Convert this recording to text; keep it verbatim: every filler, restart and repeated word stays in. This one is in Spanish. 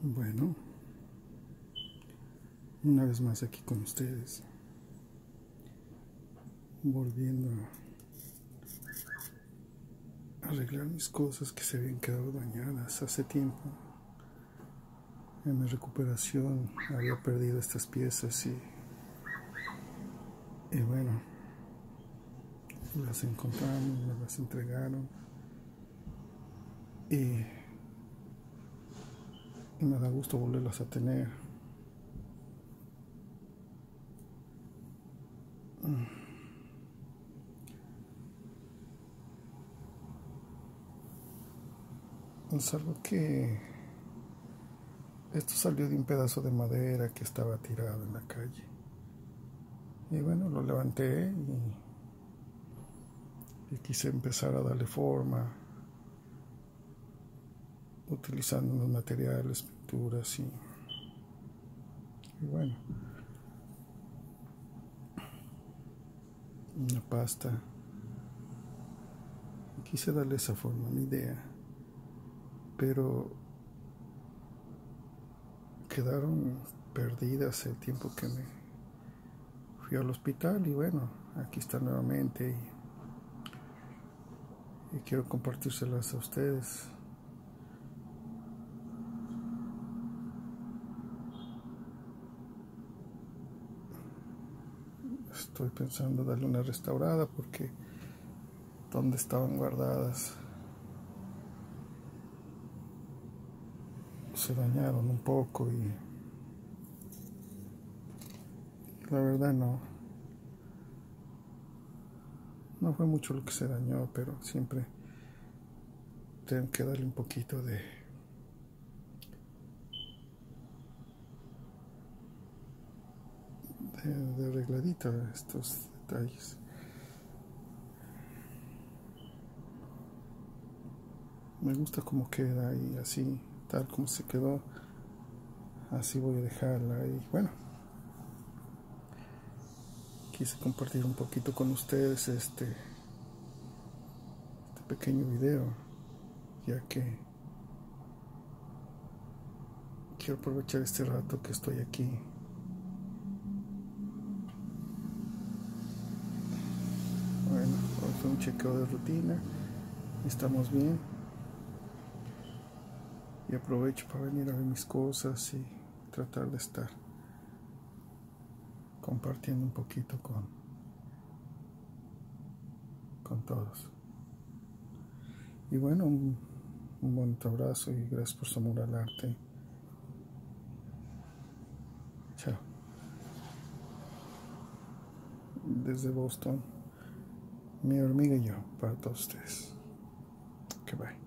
Bueno, una vez más aquí con ustedes, volviendo a arreglar mis cosas que se habían quedado dañadas hace tiempo. En mi recuperación había perdido estas piezas y, y bueno, las encontramos, me las entregaron y, y me da gusto volverlas a tener. Es algo que esto salió de un pedazo de madera que estaba tirado en la calle. Y bueno, lo levanté y, y quise empezar a darle forma, utilizando unos materiales, pinturas y, y bueno, una pasta. Y quise darle esa forma a mi idea, pero quedaron perdidas el tiempo que me fui al hospital y bueno, aquí está nuevamente y, y quiero compartírselas a ustedes. Estoy pensando darle una restaurada porque donde estaban guardadas se dañaron un poco y la verdad no no fue mucho lo que se dañó, pero siempre tengo que darle un poquito de de, de arregladito a estos detalles. Me gusta cómo queda y así, tal como se quedó, así voy a dejarla. Y bueno, quise compartir un poquito con ustedes este, este pequeño video, ya que quiero aprovechar este rato que estoy aquí. Bueno, hoy fue un chequeo de rutina, estamos bien. Y aprovecho para venir a ver mis cosas y tratar de estar compartiendo un poquito con, con todos. Y bueno, un, un buen abrazo y gracias por su amor al arte. Chao. Desde Boston, mi hormiga y yo, para todos ustedes. Que bye.